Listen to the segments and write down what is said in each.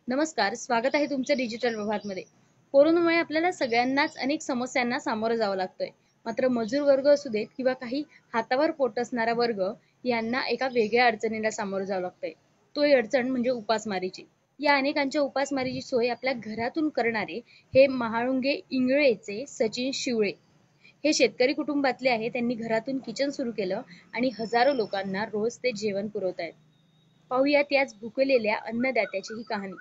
नमस्कार, स्वागत आहे तुमचं डिजिटल प्रभातमध्ये. कोरोनामुळे आपल्याला सगळ्यांनाच अनेक समस्यांना सामोरं जावं लागतंय. मात्र मजूर वर्ग असू देत किंवा काही हातावर पोट असणारा वर्ग यांना एका वेगळ्या अडचणीला सामोरं जावं लागतंय. तो ही अडचण म्हणजे उपासमारीची. या अनेकांच्या उपासमारीची सोय आपल्या घरातून करणारे हे महाळुंगे इंगळेचे सचिन शिवळे हे शेतकरी कुटुंबातले आहे. त्यांनी घरातून किचन सुरू केलं आणि हजारो लोकांना रोज ते जेवण पुरवतायत. पाहूयात याच भुकेलेल्या अन्नदात्याची ही कहाणी.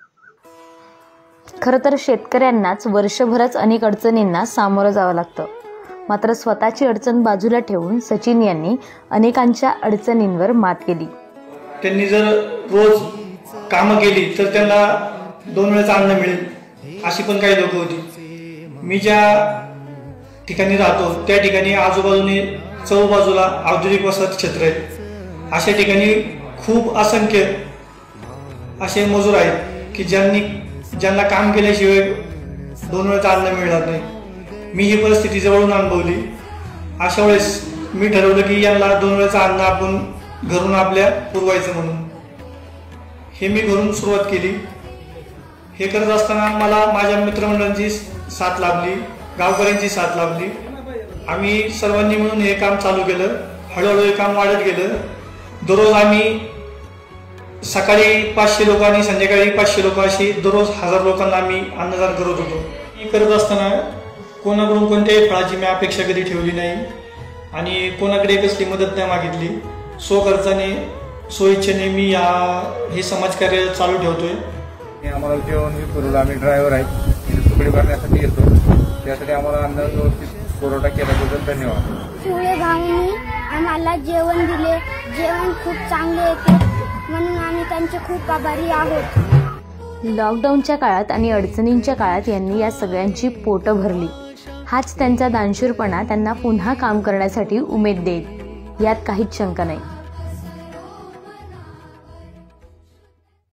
खरं तर शेतकऱ्यांनाच वर्षभरच अनेक अडचणींना सामोरं जावं लागतं. मात्र स्वतःची अडचण बाजूला ठेवून सचिन यांनी अनेकांच्या अडचणींवर मात केली. त्यांनी जर रोज कामं केली तर त्यांना 2 वेळेचं अन्न मिळेल अशी पण काही लोक होती. मी ज्या ठिकाणी राहतो त्या ठिकाणी आजूबाजूने चौबाजूला औद्योगिक वसाहत क्षेत्र आहेत. अशा ठिकाणी खूप असंख्य असे मजूर आहेत की ज्यांना काम केल्याशिवाय 2 वेळेचं अन्न मिळणार नाही. मी ही परिस्थिती जवळून अनुभवली. अशा वेळेस मी ठरवलं की यांना 2 वेळेचं अन्न आपण घरून आपल्या पुरवायचं म्हणून हे मी घरून सुरुवात केली. हे करत असताना मला माझ्या मित्रमंडळांची साथ लाभली, गावकऱ्यांची साथ लाभली. आम्ही सर्वांनी मिळून हे काम चालू केलं. हळूहळू हे काम वाढत गेलं. दररोज आम्ही सकाळी 500 लोक आणि संध्याकाळी 500 लोक अशी दररोज 1000 लोकांना आम्ही अन्नदान करत होतो. हे करत असताना कोणाकडून कोणत्याही फळाची मी अपेक्षा कधी ठेवली नाही आणि कोणाकडे कसली मदत नाही मागितली. स्वखर्चाने स्वइच्छेने मी हे समाजकार्य चालू ठेवतोय. आम्हाला जेवण पुरवलं. आम्ही ड्रायव्हर आहेत, तुकडे भरण्यासाठी येतो. त्यासाठी आम्हाला अन्न व्यवस्थित पुरवठा केल्याबद्दल धन्यवाद. शिवळे भाऊंनी आम्हाला जेवण दिले. जेवण खूप चांगले येते म्हणून आम्ही त्यांचे खूप आभारी आहोत. लॉकडाऊनच्या काळात आणि अडचणींच्या काळात यांनी या सगळ्यांची पोटं भरली. हाच त्यांचा दानशूरपणा त्यांना पुन्हा काम करण्यासाठी उमेद देईल, यात काहीच शंका नाही.